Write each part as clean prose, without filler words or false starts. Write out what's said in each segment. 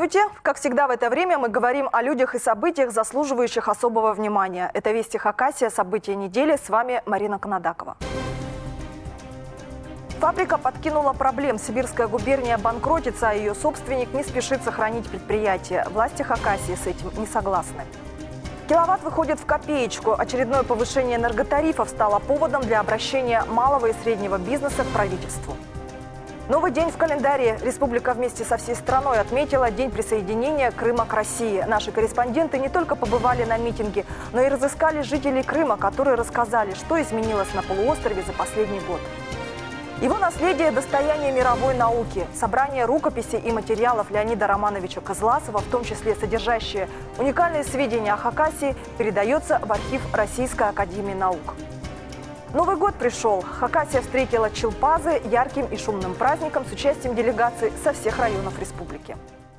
Здравствуйте! Как всегда в это время мы говорим о людях и событиях, заслуживающих особого внимания. Это «Вести Хакасия. События недели». С вами Марина Конодакова. Фабрика подкинула проблем. Сибирская губерния банкротится, а ее собственник не спешит сохранить предприятие. Власти Хакасии с этим не согласны. Киловатт выходит в копеечку. Очередное повышение энерготарифов стало поводом для обращения малого и среднего бизнеса к правительству. Новый день в календаре. Республика вместе со всей страной отметила День присоединения Крыма к России. Наши корреспонденты не только побывали на митинге, но и разыскали жителей Крыма, которые рассказали, что изменилось на полуострове за последний год. Его наследие – достояние мировой науки. Собрание рукописей и материалов Леонида Романовича Козласова, в том числе содержащие уникальные сведения о Хакасии, передается в архив Российской академии наук. Новый год пришел. Хакасия встретила Чилпазы ярким и шумным праздником с участием делегаций со всех районов республики.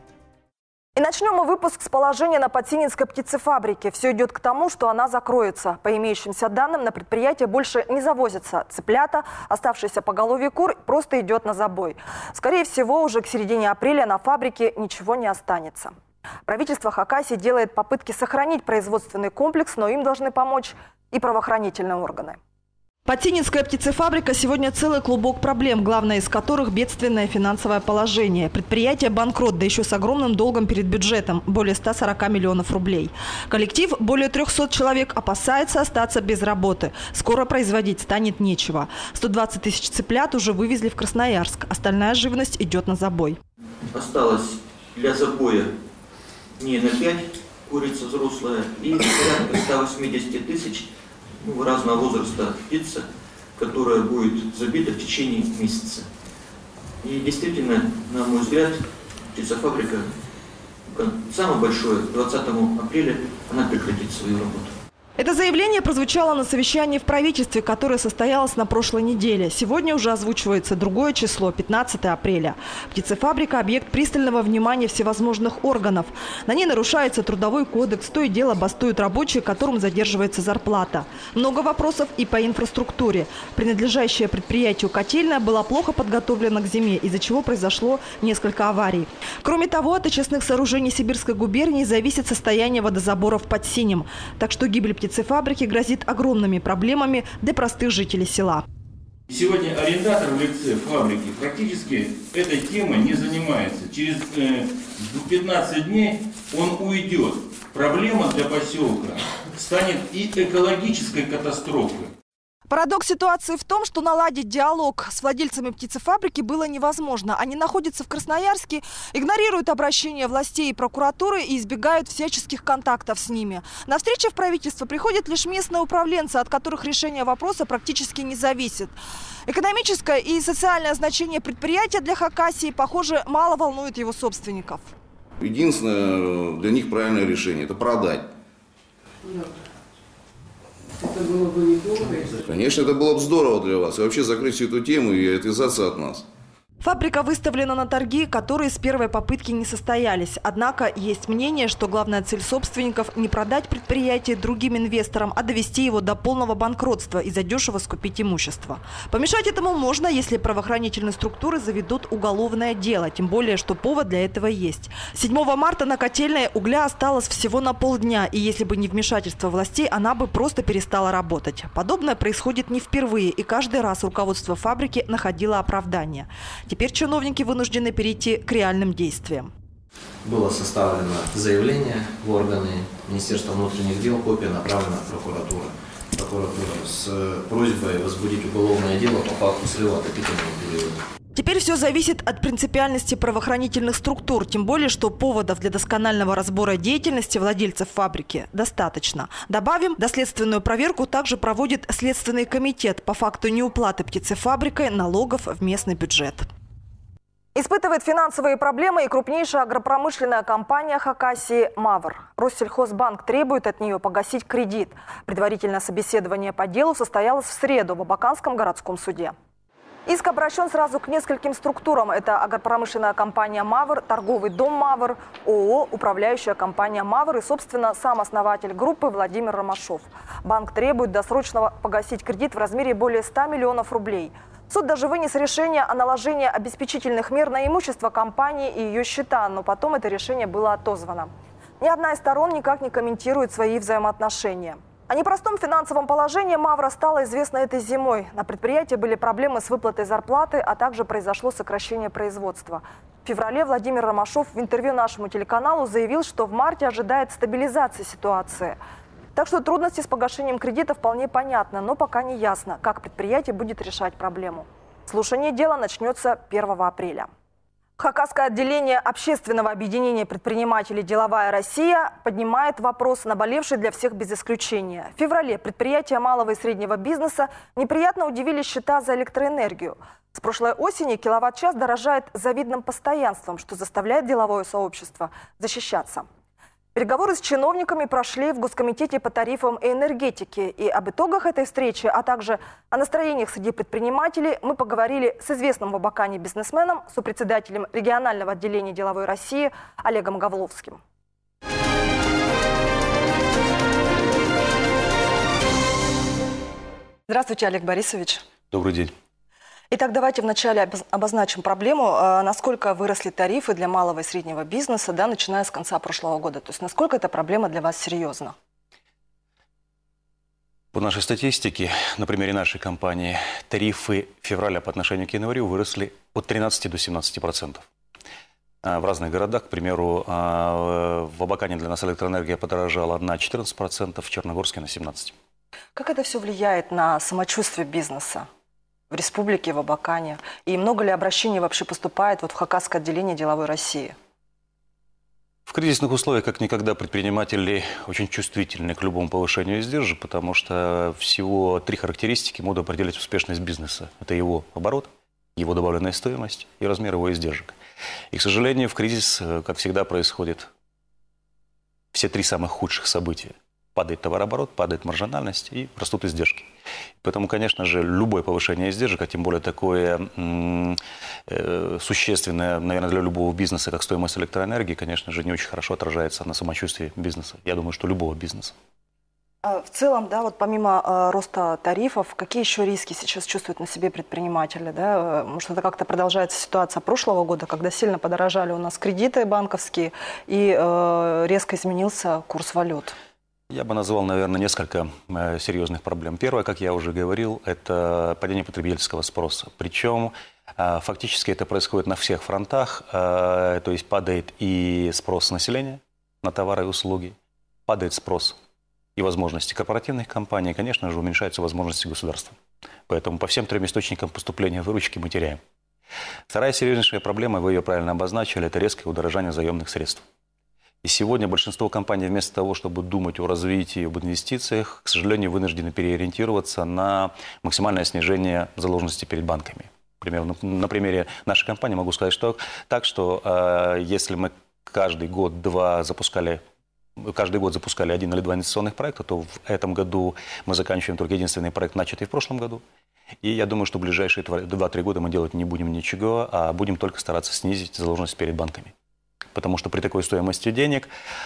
И начнем мы выпуск с положения на Подсининской птицефабрике. Все идет к тому, что она закроется. По имеющимся данным, на предприятие больше не завозятся цыплята, оставшиеся поголовье кур просто идет на забой. Скорее всего, уже к середине апреля на фабрике ничего не останется. Правительство Хакасии делает попытки сохранить производственный комплекс, но им должны помочь и правоохранительные органы. Подсининская птицефабрика сегодня целый клубок проблем, главное из которых бедственное финансовое положение. Предприятие банкрот, да еще с огромным долгом перед бюджетом – более 140 миллионов рублей. Коллектив, более 300 человек, опасается остаться без работы. Скоро производить станет нечего. 120 тысяч цыплят уже вывезли в Красноярск. Остальная живность идет на забой. Осталось для забоя дней на 5 курица взрослая и порядка 180 тысяч разного возраста птица, которая будет забита в течение месяца. И действительно, на мой взгляд, птицефабрика, самое большое, 20 апреля она прекратит свою работу. Это заявление прозвучало на совещании в правительстве, которое состоялось на прошлой неделе. Сегодня уже озвучивается другое число – 15 апреля. Птицефабрика – объект пристального внимания всевозможных органов. На ней нарушается трудовой кодекс, то и дело бастуют рабочие, которым задерживается зарплата. Много вопросов и по инфраструктуре. Принадлежащее предприятию котельная была плохо подготовлена к зиме, из-за чего произошло несколько аварий. Кроме того, от очистных сооружений Сибирской губернии зависит состояние водозаборов под Синим. Так что гибель птицефабрики грозит огромными проблемами для простых жителей села. Сегодня арендатор в лице фабрики практически этой темой не занимается. Через 15 дней он уйдет. Проблема для поселка станет и экологической катастрофой. Парадокс ситуации в том, что наладить диалог с владельцами птицефабрики было невозможно. Они находятся в Красноярске, игнорируют обращения властей и прокуратуры и избегают всяческих контактов с ними. На встречи в правительство приходят лишь местные управленцы, от которых решение вопроса практически не зависит. Экономическое и социальное значение предприятия для Хакасии, похоже, мало волнует его собственников. Единственное для них правильное решение – это продать. Это было бы неплохо. Конечно, это было бы здорово для вас. И вообще закрыть всю эту тему и отвязаться от нас. Фабрика выставлена на торги, которые с первой попытки не состоялись. Однако есть мнение, что главная цель собственников – не продать предприятие другим инвесторам, а довести его до полного банкротства и задешево скупить имущество. Помешать этому можно, если правоохранительные структуры заведут уголовное дело, тем более, что повод для этого есть. 7 марта на котельной угля осталось всего на полдня, и если бы не вмешательство властей, она бы просто перестала работать. Подобное происходит не впервые, и каждый раз руководство фабрики находило оправдание. Теперь чиновники вынуждены перейти к реальным действиям. Было составлено заявление в органы Министерства внутренних дел, копия направлена в прокуратуру. Прокуратура с просьбой возбудить уголовное дело по факту слива отопительного периода. Теперь все зависит от принципиальности правоохранительных структур, тем более, что поводов для досконального разбора деятельности владельцев фабрики достаточно. Добавим, доследственную проверку также проводит Следственный комитет по факту неуплаты птицефабрикой налогов в местный бюджет. Испытывает финансовые проблемы и крупнейшая агропромышленная компания Хакасии «Мавр». Россельхозбанк требует от нее погасить кредит. Предварительное собеседование по делу состоялось в среду в Абаканском городском суде. Иск обращен сразу к нескольким структурам. Это агропромышленная компания «Мавр», торговый дом «Мавр», ООО, управляющая компания «Мавр» и, собственно, сам основатель группы Владимир Ромашов. Банк требует досрочно погасить кредит в размере более 100 миллионов рублей. Суд даже вынес решение о наложении обеспечительных мер на имущество компании и ее счета, но потом это решение было отозвано. Ни одна из сторон никак не комментирует свои взаимоотношения. О непростом финансовом положении «Мавра» стало известно этой зимой. На предприятии были проблемы с выплатой зарплаты, а также произошло сокращение производства. В феврале Владимир Ромашов в интервью нашему телеканалу заявил, что в марте ожидает стабилизации ситуации. Так что трудности с погашением кредита вполне понятны, но пока не ясно, как предприятие будет решать проблему. Слушание дела начнется 1 апреля. Хакасское отделение общественного объединения предпринимателей «Деловая Россия» поднимает вопрос, наболевший для всех без исключения. В феврале предприятия малого и среднего бизнеса неприятно удивили счета за электроэнергию. С прошлой осени киловатт-час дорожает завидным постоянством, что заставляет деловое сообщество защищаться. Переговоры с чиновниками прошли в Госкомитете по тарифам и энергетике. И об итогах этой встречи, а также о настроениях среди предпринимателей мы поговорили с известным в Абакане бизнесменом, сопредседателем регионального отделения «Деловой России» Олегом Гавловским. Здравствуйте, Олег Борисович. Добрый день. Итак, давайте вначале обозначим проблему, насколько выросли тарифы для малого и среднего бизнеса, да, начиная с конца прошлого года. То есть насколько эта проблема для вас серьезна? По нашей статистике, на примере нашей компании, тарифы февраля по отношению к январю выросли от 13 до 17%. В разных городах, к примеру, в Абакане для нас электроэнергия подорожала на 14%, в Черногорске на 17%. Как это все влияет на самочувствие бизнеса в республике, в Абакане? И много ли обращений вообще поступает в Хакасское отделение «Деловой России»? В кризисных условиях, как никогда, предприниматели очень чувствительны к любому повышению издержек, потому что всего 3 характеристики могут определить успешность бизнеса. Это его оборот, его добавленная стоимость и размер его издержек. И, к сожалению, в кризис, как всегда, происходит все 3 самых худших события. Падает товарооборот, падает маржинальность и растут издержки. Поэтому, конечно же, любое повышение издержек, а тем более такое существенное, наверное, для любого бизнеса, как стоимость электроэнергии, конечно же, не очень хорошо отражается на самочувствии бизнеса. Я думаю, что любого бизнеса. В целом, да, вот помимо роста тарифов, какие еще риски сейчас чувствуют на себе предприниматели? Да? Может, это как-то продолжается ситуация прошлого года, когда сильно подорожали у нас кредиты банковские и резко изменился курс валют? Я бы назвал, наверное, несколько серьезных проблем. Первое, как я уже говорил, это падение потребительского спроса. Причем фактически это происходит на всех фронтах. То есть падает и спрос населения на товары и услуги, падает спрос и возможности корпоративных компаний, и, конечно же, уменьшаются возможности государства. Поэтому по всем 3 источникам поступления выручки мы теряем. Вторая серьезнейшая проблема, вы ее правильно обозначили, это резкое удорожание заемных средств. И сегодня большинство компаний вместо того, чтобы думать о развитии, об инвестициях, к сожалению, вынуждены переориентироваться на максимальное снижение задолженности перед банками. Например, на примере нашей компании могу сказать, что если мы каждый год запускали 1 или 2 инвестиционных проекта, то в этом году мы заканчиваем только единственный проект, начатый в прошлом году. И я думаю, что в ближайшие 2-3 года мы делать не будем ничего, а будем только стараться снизить задолженность перед банками. Потому что при такой стоимости денег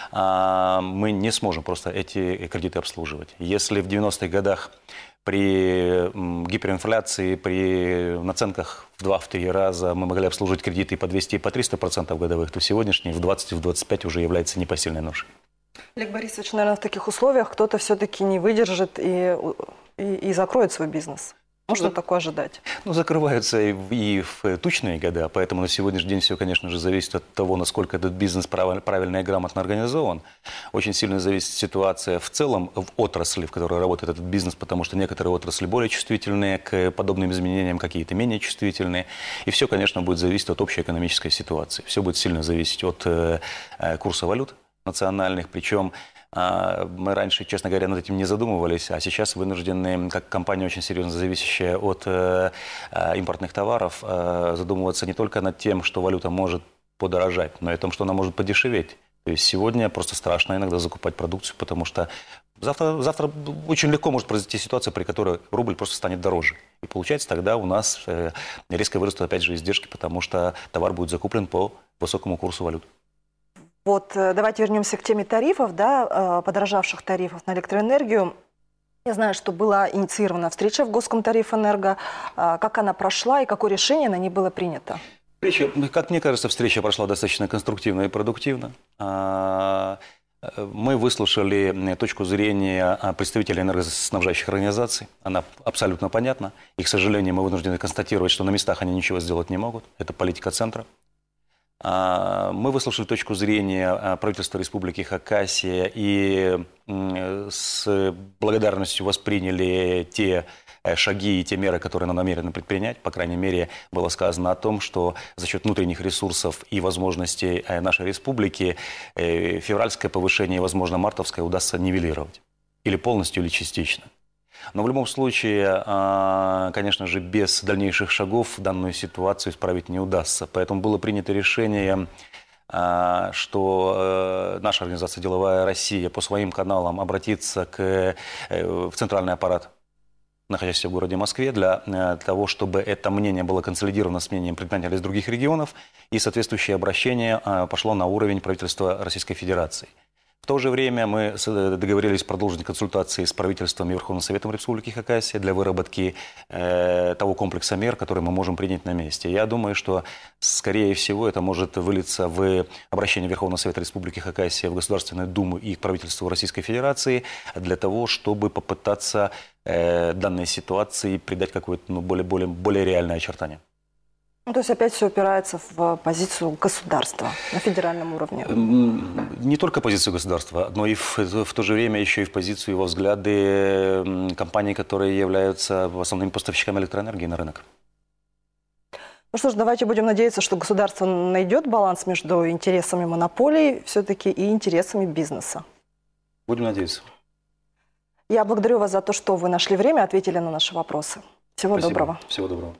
мы не сможем просто эти кредиты обслуживать. Если в 90-х годах при гиперинфляции, при наценках в 2-3 раза мы могли обслуживать кредиты по 200 и по 300% годовых, то сегодняшний в 20-25 уже является непосильной ношей. Олег Борисович, наверное, в таких условиях кто-то все-таки не выдержит и закроет свой бизнес. Можно такое ожидать? Закрываются и в тучные года, поэтому на сегодняшний день все, конечно же, зависит от того, насколько этот бизнес правильно и грамотно организован. Очень сильно зависит ситуация в целом в отрасли, в которой работает этот бизнес, потому что некоторые отрасли более чувствительные к подобным изменениям, какие-то менее чувствительные. И все, конечно, будет зависеть от общей экономической ситуации. Все будет сильно зависеть от курса валют национальных, причем мы раньше, честно говоря, над этим не задумывались, а сейчас вынуждены, как компания, очень серьезно зависящая от импортных товаров, задумываться не только над тем, что валюта может подорожать, но и о том, что она может подешеветь. То есть сегодня просто страшно иногда закупать продукцию, потому что завтра очень легко может произойти ситуация, при которой рубль просто станет дороже. И получается, тогда у нас резко вырастут опять же издержки, потому что товар будет закуплен по высокому курсу валют. Вот давайте вернемся к теме тарифов, да, подорожавших тарифов на электроэнергию. Я знаю, что была инициирована встреча в Госкомтарифэнерго. Как она прошла и какое решение на ней было принято? Встреча, как мне кажется, встреча прошла достаточно конструктивно и продуктивно. Мы выслушали точку зрения представителей энергоснабжающих организаций. Она абсолютно понятна. И, к сожалению, мы вынуждены констатировать, что на местах они ничего сделать не могут. Это политика центра. Мы выслушали точку зрения правительства Республики Хакасия и с благодарностью восприняли те шаги и те меры, которые нам намерены предпринять. По крайней мере, было сказано о том, что за счет внутренних ресурсов и возможностей нашей республики февральское повышение, возможно, мартовское удастся нивелировать. Или полностью, или частично. Но в любом случае, конечно же, без дальнейших шагов данную ситуацию исправить не удастся. Поэтому было принято решение, что наша организация «Деловая Россия» по своим каналам обратится в центральный аппарат, находящийся в городе Москве, для того, чтобы это мнение было консолидировано с мнением предпринимателей из других регионов, и соответствующее обращение пошло на уровень правительства Российской Федерации. В то же время мы договорились продолжить консультации с правительством и Верховным Советом Республики Хакасия для выработки того комплекса мер, которые мы можем принять на месте. Я думаю, что, скорее всего, это может вылиться в обращение Верховного Совета Республики Хакасия в Государственную Думу и к правительству Российской Федерации для того, чтобы попытаться данной ситуации придать какое-то более реальное очертание. Ну, то есть опять все упирается в позицию государства на федеральном уровне? Не только позицию государства, но и в то же время еще и в позицию и во взгляды компаний, которые являются основными поставщиками электроэнергии на рынок. Ну что ж, давайте будем надеяться, что государство найдет баланс между интересами монополий все-таки и интересами бизнеса. Будем надеяться. Я благодарю вас за то, что вы нашли время и ответили на наши вопросы. Всего Спасибо. доброго. Всего доброго.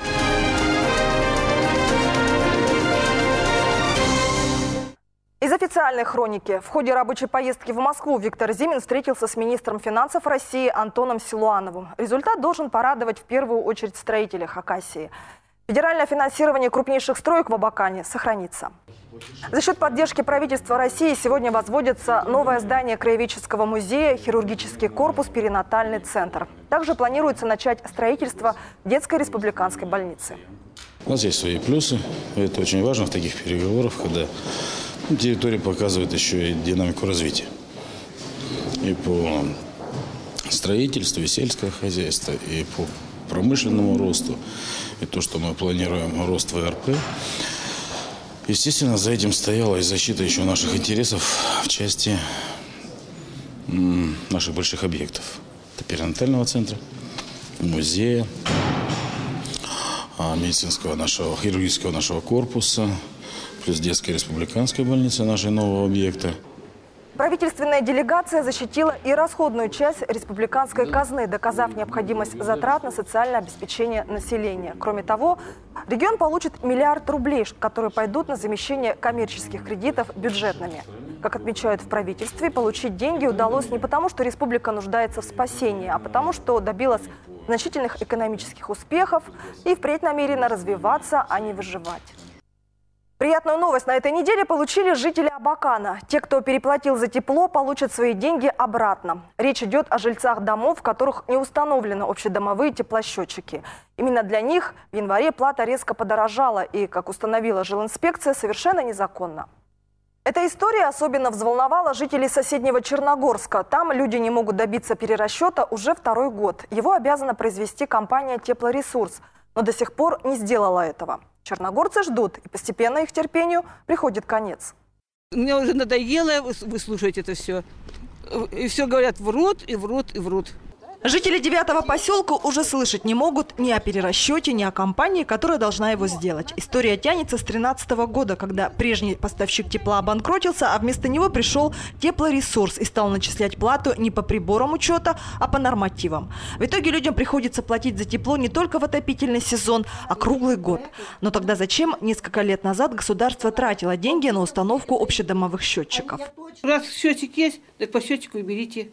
Из официальной хроники. В ходе рабочей поездки в Москву Виктор Зимин встретился с министром финансов России Антоном Силуановым. Результат должен порадовать в первую очередь строителей Хакасии. Федеральное финансирование крупнейших строек в Абакане сохранится. За счет поддержки правительства России сегодня возводится новое здание Краеведческого музея, хирургический корпус, перинатальный центр. Также планируется начать строительство детской республиканской больницы. У нас есть свои плюсы. Это очень важно в таких переговорах, когда территория показывает еще и динамику развития. И по строительству, и сельское хозяйство, и по промышленному росту, и то, что мы планируем рост ВРП. Естественно, за этим стояла и защита еще наших интересов в части наших больших объектов. Это перинатального центра, музея, медицинского нашего, хирургического нашего корпуса, плюс детской республиканской больницы, нашей нового объекта. Правительственная делегация защитила и расходную часть республиканской казны, доказав необходимость затрат на социальное обеспечение населения. Кроме того, регион получит $1 миллиард рублей, которые пойдут на замещение коммерческих кредитов бюджетными. Как отмечают в правительстве, получить деньги удалось не потому, что республика нуждается в спасении, а потому, что добилась значительных экономических успехов и впредь намерена развиваться, а не выживать. Приятную новость на этой неделе получили жители Абакана. Те, кто переплатил за тепло, получат свои деньги обратно. Речь идет о жильцах домов, в которых не установлены общедомовые теплосчетчики. Именно для них в январе плата резко подорожала и, как установила жилинспекция, совершенно незаконно. Эта история особенно взволновала жителей соседнего Черногорска. Там люди не могут добиться перерасчета уже второй год. Его обязана произвести компания «Теплоресурс», но до сих пор не сделала этого. Черногорцы ждут, и постепенно их терпению приходит конец. Мне уже надоело выслушать это все. И все говорят, врут, и врут, и врут. Жители 9-го поселка уже слышать не могут ни о перерасчете, ни о компании, которая должна его сделать. История тянется с 2013 года, когда прежний поставщик тепла обанкротился, а вместо него пришел Теплоресурс и стал начислять плату не по приборам учета, а по нормативам. В итоге людям приходится платить за тепло не только в отопительный сезон, а круглый год. Но тогда зачем несколько лет назад государство тратило деньги на установку общедомовых счетчиков? Раз счетчик есть, так по счетчику и берите.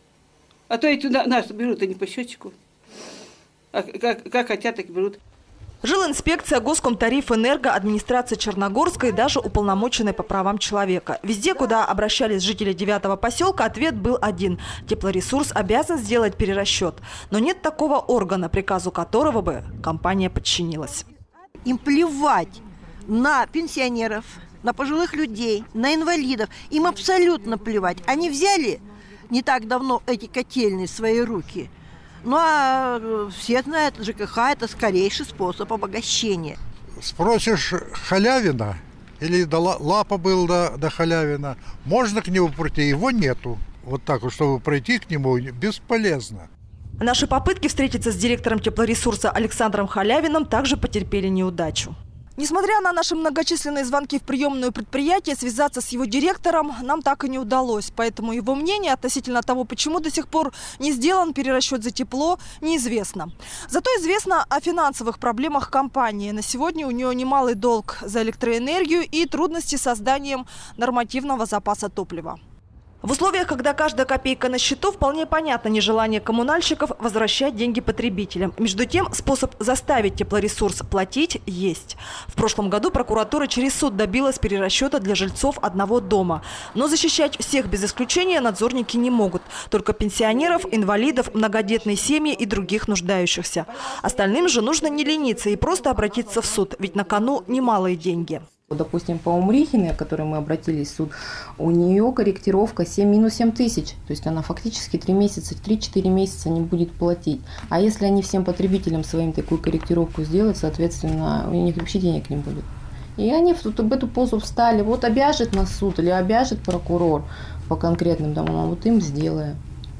А то эти нас берут, а не по счетчику. А как хотят, так и берут. Жилинспекция, Госкомтарифэнерго, администрация Черногорска и даже уполномоченные по правам человека. Везде, куда обращались жители 9-го поселка, ответ был один. Теплоресурс обязан сделать перерасчет. Но нет такого органа, приказу которого бы компания подчинилась. Им плевать на пенсионеров, на пожилых людей, на инвалидов. Им абсолютно плевать. Они взяли не так давно эти котельные в свои руки. Ну а все знают, ЖКХ – это скорейший способ обогащения. Спросишь Халявина, или Лапа был до Халявина, можно к нему пройти, его нету. Вот так вот, чтобы пройти к нему, бесполезно. Наши попытки встретиться с директором теплоресурса Александром Халявиным также потерпели неудачу. Несмотря на наши многочисленные звонки в приемную предприятия, связаться с его директором нам так и не удалось. Поэтому его мнение относительно того, почему до сих пор не сделан перерасчет за тепло, неизвестно. Зато известно о финансовых проблемах компании. На сегодня у нее немалый долг за электроэнергию и трудности с созданием нормативного запаса топлива. В условиях, когда каждая копейка на счету, вполне понятно нежелание коммунальщиков возвращать деньги потребителям. Между тем, способ заставить теплоресурс платить есть. В прошлом году прокуратура через суд добилась перерасчета для жильцов одного дома. Но защищать всех без исключения надзорники не могут. Только пенсионеров, инвалидов, многодетные семьи и других нуждающихся. Остальным же нужно не лениться и просто обратиться в суд, ведь на кону немалые деньги. Допустим, по Умрихиной, к которой мы обратились в суд, у нее корректировка 7 тысяч. То есть она фактически 3-4 месяца не будет платить. А если они всем потребителям своим такую корректировку сделают, соответственно, у них вообще денег не будет. И они в эту позу встали. Вот обяжет нас суд или обяжет прокурор по конкретным домам, вот им сделаем.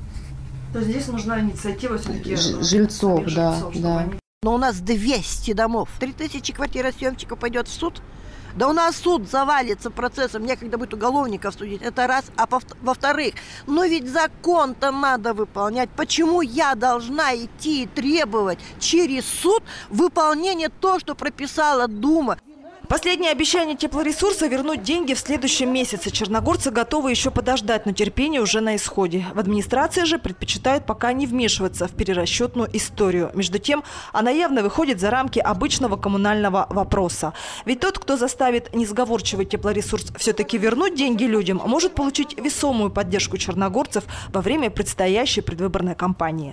То есть здесь нужна инициатива все-таки жильцов, да. Но у нас 200 домов, 3000 квартиросъемщиков пойдет в суд. Да у нас суд завалится процессом, некогда будет уголовников судить, это раз. А во-вторых, но ведь закон-то надо выполнять. Почему я должна идти и требовать через суд выполнения того, что прописала Дума? Последнее обещание теплоресурса вернуть деньги в следующем месяце. Черногорцы готовы еще подождать, но терпение уже на исходе. В администрации же предпочитают пока не вмешиваться в перерасчетную историю. Между тем, она явно выходит за рамки обычного коммунального вопроса. Ведь тот, кто заставит несговорчивый теплоресурс все-таки вернуть деньги людям, может получить весомую поддержку черногорцев во время предстоящей предвыборной кампании.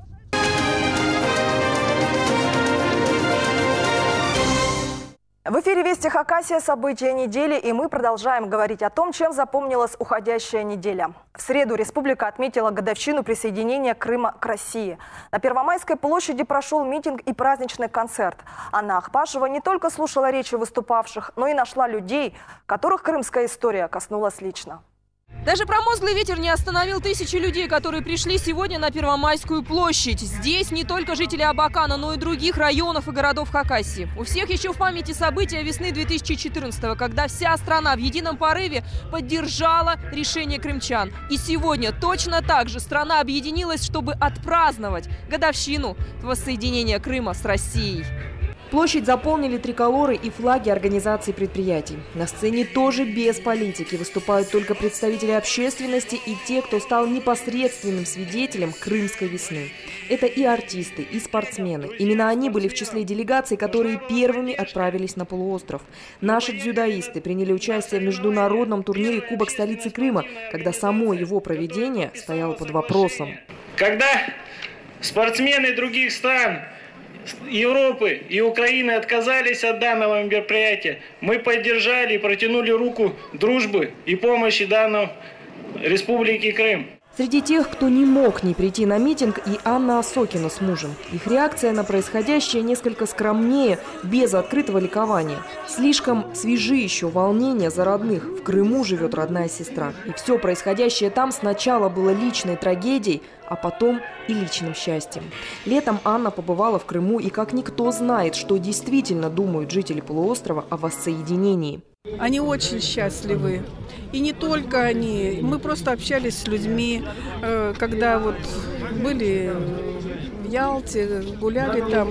В эфире «Вести Хакасия», события недели, и мы продолжаем говорить о том, чем запомнилась уходящая неделя. В среду республика отметила годовщину присоединения Крыма к России. На Первомайской площади прошел митинг и праздничный концерт. Анна Ахпашева не только слушала речи выступавших, но и нашла людей, которых крымская история коснулась лично. Даже промозглый ветер не остановил тысячи людей, которые пришли сегодня на Первомайскую площадь. Здесь не только жители Абакана, но и других районов и городов Хакасии. У всех еще в памяти события весны 2014-го, когда вся страна в едином порыве поддержала решение крымчан. И сегодня точно так же страна объединилась, чтобы отпраздновать годовщину воссоединения Крыма с Россией. Площадь заполнили триколоры и флаги организаций предприятий. На сцене тоже без политики выступают только представители общественности и те, кто стал непосредственным свидетелем крымской весны. Это и артисты, и спортсмены. Именно они были в числе делегаций, которые первыми отправились на полуостров. Наши дзюдоисты приняли участие в международном турнире «Кубок столицы Крыма», когда само его проведение стояло под вопросом. Когда спортсмены других стран Европы и Украины отказались от данного мероприятия, мы поддержали и протянули руку дружбы и помощи данной Республике Крым. Среди тех, кто не мог не прийти на митинг, и Анна Осокина с мужем. Их реакция на происходящее несколько скромнее, без открытого ликования. Слишком свежи еще волнения за родных. В Крыму живет родная сестра. И все происходящее там сначала было личной трагедией, а потом и личным счастьем. Летом Анна побывала в Крыму и как никто знает, что действительно думают жители полуострова о воссоединении. Они очень счастливы. И не только они. Мы просто общались с людьми, когда вот были в Ялте, гуляли там.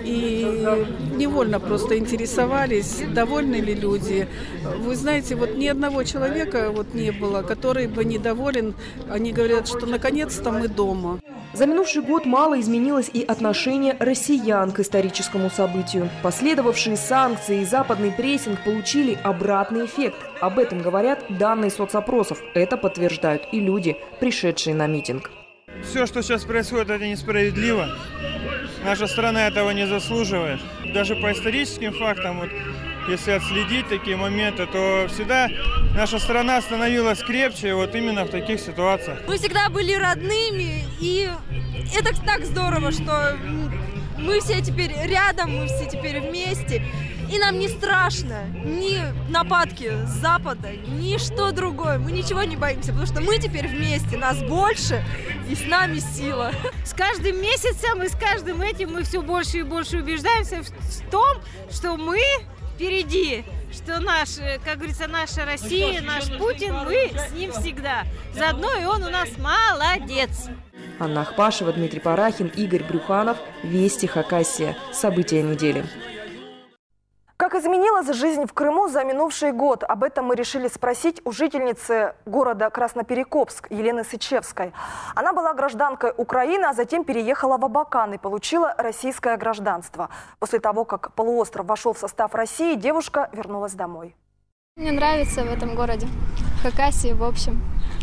И невольно просто интересовались, довольны ли люди. Вы знаете, вот ни одного человека вот не было, который бы недоволен. Они говорят, что наконец-то мы дома. За минувший год мало изменилось и отношение россиян к историческому событию. Последовавшие санкции и западный прессинг получили обратный эффект. Об этом говорят данные соцопросов. Это подтверждают и люди, пришедшие на митинг. Все, что сейчас происходит, это несправедливо. Наша страна этого не заслуживает. Даже по историческим фактам, вот, если отследить такие моменты, то всегда наша страна становилась крепче вот именно в таких ситуациях. Мы всегда были родными, и это так здорово, что мы все теперь рядом, мы все теперь вместе. И нам не страшно ни нападки с Запада, ни что другое. Мы ничего не боимся, потому что мы теперь вместе, нас больше, и с нами сила. С каждым месяцем и с каждым этим мы все больше и больше убеждаемся в том, что мы впереди, что наш, как говорится, наша Россия, наш Путин, мы с ним всегда. Заодно и он у нас молодец. Анна Ахпашева, Дмитрий Парахин, Игорь Брюханов. Вести Хакасия. События недели. Как изменилась жизнь в Крыму за минувший год? Об этом мы решили спросить у жительницы города Красноперекопск Елены Сычевской. Она была гражданкой Украины, а затем переехала в Абакан и получила российское гражданство. После того, как полуостров вошел в состав России, девушка вернулась домой. Мне нравится в этом городе, в Хакасии, в общем.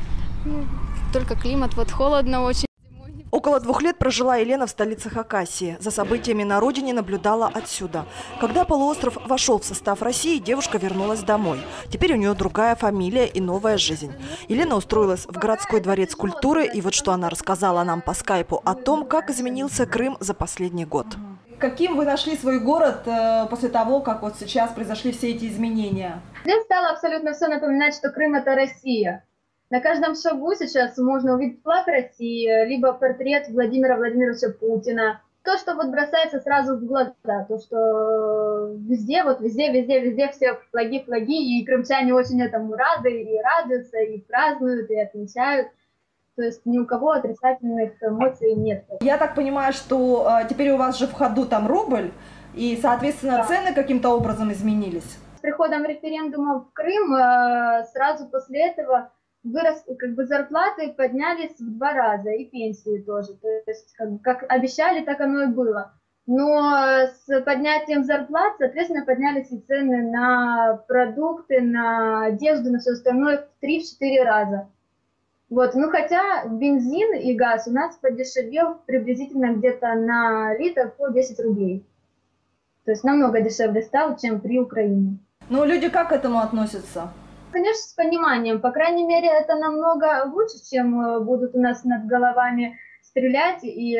Только климат, вот холодно очень. Около 2 лет прожила Елена в столице Хакасии. За событиями на родине наблюдала отсюда. Когда полуостров вошел в состав России, девушка вернулась домой. Теперь у нее другая фамилия и новая жизнь. Елена устроилась в городской дворец культуры, и вот что она рассказала нам по скайпу о том, как изменился Крым за последний год. Каким вы нашли свой город после того, как вот сейчас произошли все эти изменения? Здесь стало абсолютно все напоминать, что Крым – это Россия. На каждом шагу сейчас можно увидеть флаг России, либо портрет Владимира Владимировича Путина. То, что вот бросается сразу в глаза, то, что везде все флаги, и крымчане очень этому рады, и радуются, и празднуют, и отмечают. То есть ни у кого отрицательных эмоций нет. Я так понимаю, что теперь у вас же в ходу там рубль, и, соответственно, цены каким-то образом изменились? С приходом референдума в Крым сразу после этого зарплаты поднялись в 2 раза, и пенсии тоже. То есть, как обещали, так оно и было. Но с поднятием зарплат, соответственно, поднялись и цены на продукты, на одежду, на все остальное в 3-4 раза. Вот. Ну, хотя бензин и газ у нас подешевел приблизительно где-то на литр по 10 рублей. То есть намного дешевле стало, чем при Украине. Ну, люди как к этому относятся? Конечно, с пониманием. По крайней мере, это намного лучше, чем будут у нас над головами стрелять и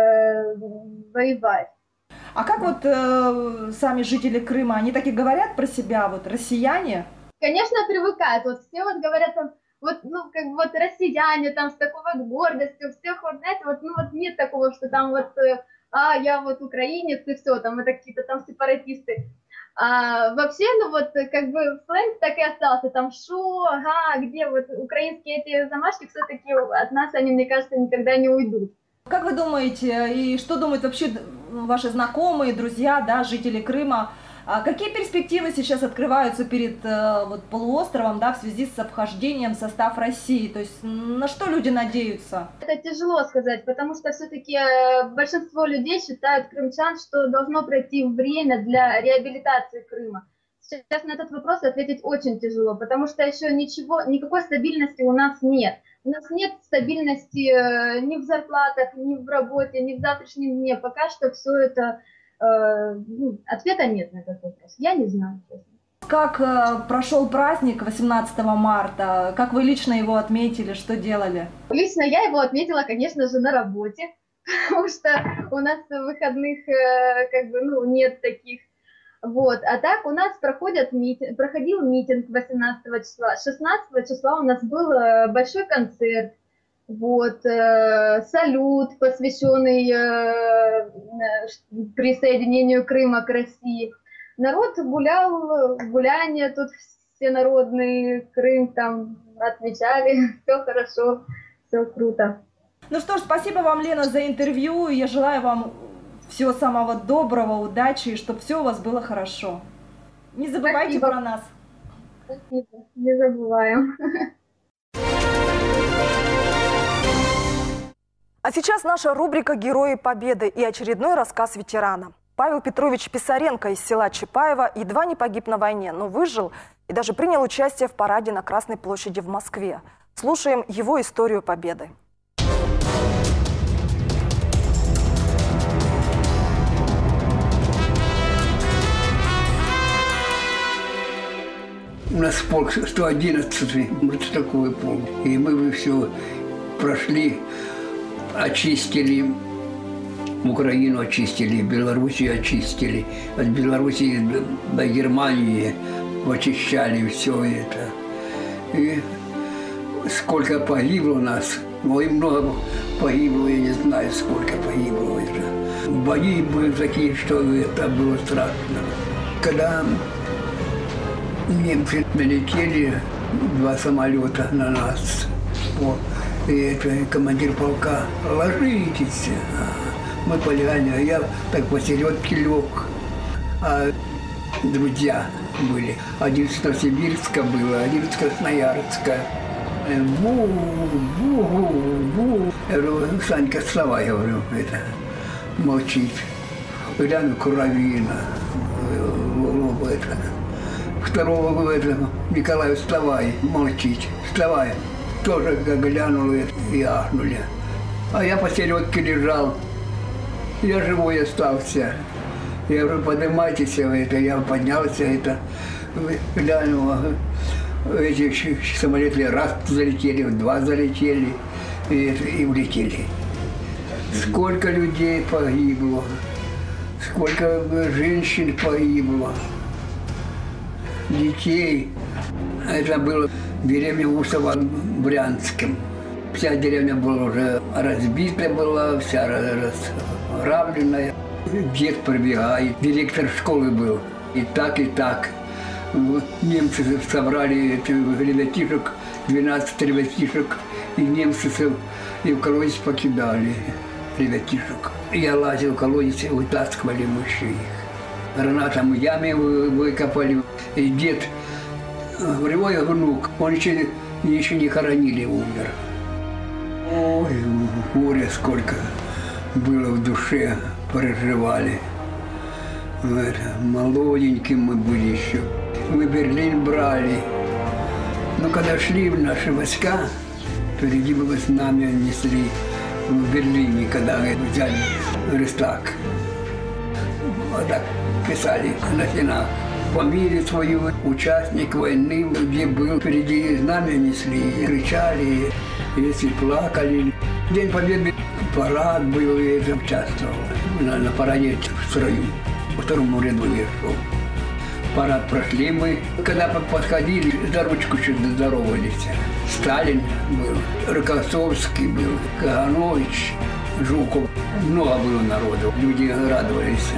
воевать. А как вот сами жители Крыма, они так и говорят про себя, вот россияне? Конечно, привыкают. Вот все вот говорят, вот, ну, как вот россияне там с такой вот гордостью, всех вот, знаете, вот, ну, вот нет такого, что там вот, я вот украинец и все, там это какие-то там сепаратисты. А вообще, ну вот, как бы сленг так и остался, там шо, ага, где вот украинские эти замашки, все-таки от нас они, мне кажется, никогда не уйдут. Как вы думаете, и что думают вообще ваши знакомые, друзья, да, жители Крыма? Какие перспективы сейчас открываются перед вот, полуостровом, да, в связи со вхождением в состав России? То есть на что люди надеются? Это тяжело сказать, потому что все-таки большинство людей считают крымчан, что должно пройти время для реабилитации Крыма. Сейчас на этот вопрос ответить очень тяжело, потому что еще никакой стабильности у нас нет. У нас нет стабильности ни в зарплатах, ни в работе, ни в завтрашнем дне. Пока что все это... ответа нет на этот вопрос. Я не знаю, честно. Как прошел праздник 18 марта? Как вы лично его отметили? Что делали? Лично я его отметила, конечно же, на работе, потому что у нас выходных нет таких. Вот. А так у нас проходил митинг 18 числа. 16 числа у нас был большой концерт. Вот, салют, посвященный присоединению Крыма к России. Народ гулял, гуляния тут всенародный, Крым там отмечали, все хорошо, все круто. Ну что ж, спасибо вам, Лена, за интервью. Я желаю вам всего самого доброго, удачи, и чтобы все у вас было хорошо. Не забывайте про нас. Спасибо, не забываем. А сейчас наша рубрика «Герои Победы» и очередной рассказ ветерана. Павел Петрович Писаренко из села Чапаево едва не погиб на войне, но выжил и даже принял участие в параде на Красной площади в Москве. Слушаем его историю победы. У нас полк 111-й, вот такой полк. И мы все прошли, очистили, Украину очистили, Белоруссию очистили. От Белоруссии до Германии очищали все это. И сколько погибло у нас, ой, много погибло, я не знаю, сколько погибло это. Бои были такие, что это было страшно. Когда немцы налетели, 2 самолета на нас. Вот. И это командир полка: ложитесь. Мы полегали, а я так посередке лег. А друзья были. Один с Новосибирска был, один с Красноярска. Бу-бу-бу-бу. Я говорю: Санька, вставай, я говорю, это молчит. Гляну, кровина. Это. Второго говорит: Николай, вставай, молчить, вставай. Тоже глянул и ахнули. А я посередке лежал. Я живой остался. Я говорю: поднимайтесь, это. Я поднялся, это. Глянул, эти самолеты раз залетели, 2 залетели и улетели. Сколько людей погибло, сколько женщин погибло. Детей. Это было деревня Усово в Брянском. Вся деревня была уже разбита, была вся разграбленная. Дед прибегает, директор школы был. И так, и так. Немцы собрали ребятишек, 12 ребятишек, и немцы и в колодец покидали ребятишек. Я лазил в колодец, и вытаскивали мышей. Гранатом яме выкопали. И дед, вривой внук, он еще не хоронили, умер. Ой, горе сколько было в душе, переживали. Молоденьким мы были еще. Мы Берлин брали. Но когда шли наши войска, впереди было знамя несли в Берлине, когда взяли Рейхстаг. Вот так писали на стенах: фамилию свою, участник войны, где был, впереди знамя несли, кричали, если плакали. День Победы парад был, и я участвовал. На параде в строю, во 2-м ряду я шел. Парад прошли мы. Когда подходили, за ручку чуть здоровались. Сталин был, Рокоссовский был, Каганович, Жуков. Много было народу, люди радовались.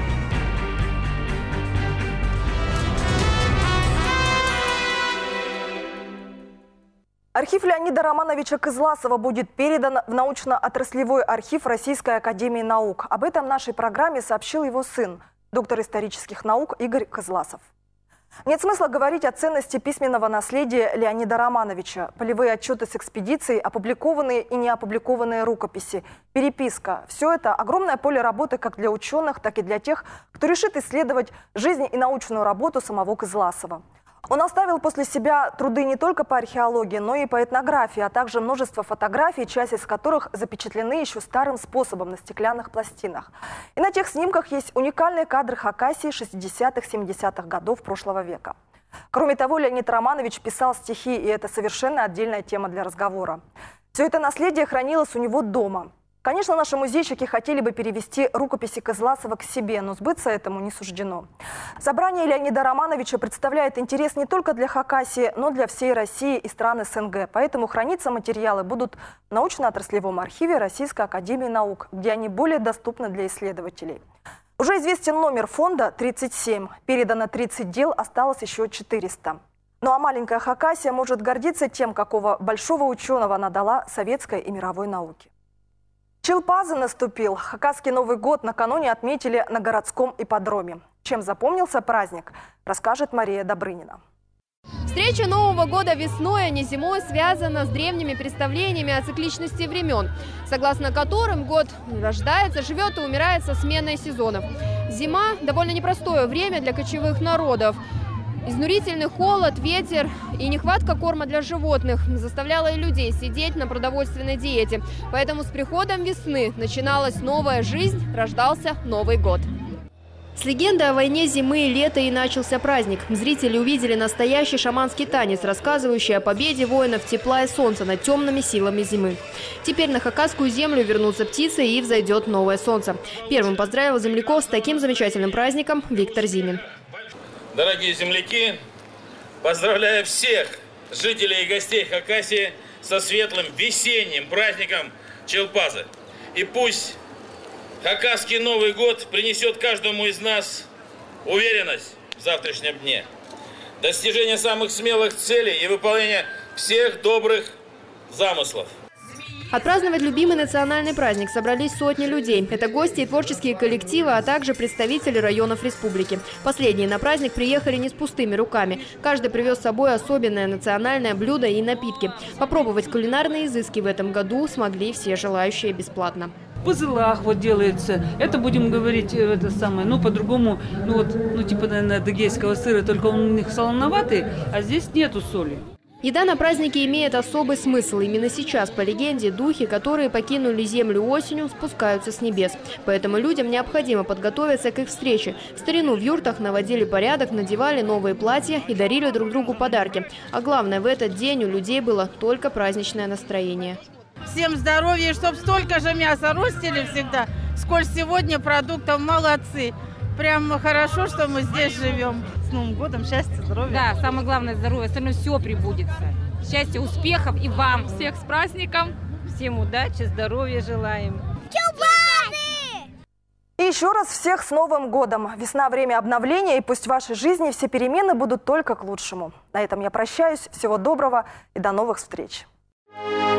Архив Леонида Романовича Кызласова будет передан в научно-отраслевой архив Российской академии наук. Об этом в нашей программе сообщил его сын, доктор исторических наук Игорь Кызласов. Нет смысла говорить о ценности письменного наследия Леонида Романовича. Полевые отчеты с экспедицией, опубликованные и неопубликованные рукописи, переписка – все это огромное поле работы как для ученых, так и для тех, кто решит исследовать жизнь и научную работу самого Кызласова. Он оставил после себя труды не только по археологии, но и по этнографии, а также множество фотографий, часть из которых запечатлены еще старым способом на стеклянных пластинах. И на тех снимках есть уникальные кадры Хакасии 60-70-х годов прошлого века. Кроме того, Леонид Романович писал стихи, и это совершенно отдельная тема для разговора. Все это наследие хранилось у него дома. Конечно, наши музейщики хотели бы перевести рукописи Кызласова к себе, но сбыться этому не суждено. Собрание Леонида Романовича представляет интерес не только для Хакасии, но и для всей России и стран СНГ. Поэтому храниться материалы будут в научно-отраслевом архиве Российской академии наук, где они более доступны для исследователей. Уже известен номер фонда 37. Передано 30 дел, осталось еще 400. Ну а маленькая Хакасия может гордиться тем, какого большого ученого она дала советской и мировой науке. Чилпазы наступил. Хакасский Новый год накануне отметили на городском ипподроме. Чем запомнился праздник, расскажет Мария Добрынина. Встреча Нового года весной, а не зимой, связана с древними представлениями о цикличности времен, согласно которым год рождается, живет и умирает со сменой сезонов. Зима – довольно непростое время для кочевых народов. Изнурительный холод, ветер и нехватка корма для животных заставляла и людей сидеть на продовольственной диете. Поэтому с приходом весны начиналась новая жизнь, рождался Новый год. С легендой о войне зимы и лета и начался праздник. Зрители увидели настоящий шаманский танец, рассказывающий о победе воинов тепла и солнца над темными силами зимы. Теперь на хакасскую землю вернутся птицы и взойдет новое солнце. Первым поздравил земляков с таким замечательным праздником Виктор Зимин. Дорогие земляки, поздравляю всех жителей и гостей Хакасии со светлым весенним праздником Челпазы. И пусть хакасский Новый год принесет каждому из нас уверенность в завтрашнем дне, достижение самых смелых целей и выполнение всех добрых замыслов. Отпраздновать любимый национальный праздник собрались сотни людей. Это гости и творческие коллективы, а также представители районов республики. Последние на праздник приехали не с пустыми руками. Каждый привез с собой особенное национальное блюдо и напитки. Попробовать кулинарные изыски в этом году смогли все желающие бесплатно. В Пызылах вот делается, это будем говорить, это самое, ну по-другому, типа, наверное, адыгейского сыра, только он у них солоноватый, а здесь нету соли. Еда на празднике имеет особый смысл. Именно сейчас, по легенде, духи, которые покинули землю осенью, спускаются с небес. Поэтому людям необходимо подготовиться к их встрече. В старину в юртах наводили порядок, надевали новые платья и дарили друг другу подарки. А главное, в этот день у людей было только праздничное настроение. Всем здоровья, чтобы столько же мяса ростили всегда, сколь сегодня продуктов. Молодцы. Прям хорошо, что мы здесь живем. С Новым годом, счастья, здоровья. Да, самое главное здоровье, остальное все прибудется. Счастья, успехов и вам. Всех с праздником. Всем удачи, здоровья желаем. И еще раз всех с Новым годом. Весна – время обновления, и пусть в вашей жизни все перемены будут только к лучшему. На этом я прощаюсь. Всего доброго и до новых встреч.